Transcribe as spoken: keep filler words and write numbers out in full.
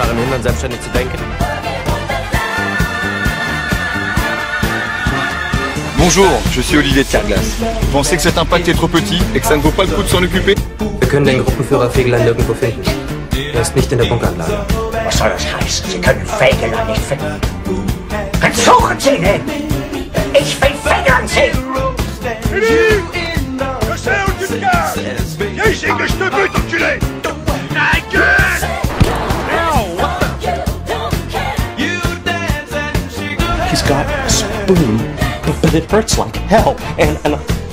daran hindern, selbstständig zu denken? Bonjour, je suis Olivier de Carglass. Vous pensez que cet impact est trop petit et que ça ne vaut pas le coup de s'en occuper? Wir können den Gruppenführer Fegelein nirgendwo finden. Er ist nicht in der Bunkeranlage. Was soll das heißen? Sie können Fegelein nicht finden. Dann suchen Sie ihn! Ich will Fegelein sehen! Je sais où tu te caches! Viens ici que je te bute, enculé! Ta gueule! He's got a spoon, but it hurts like hell. And, and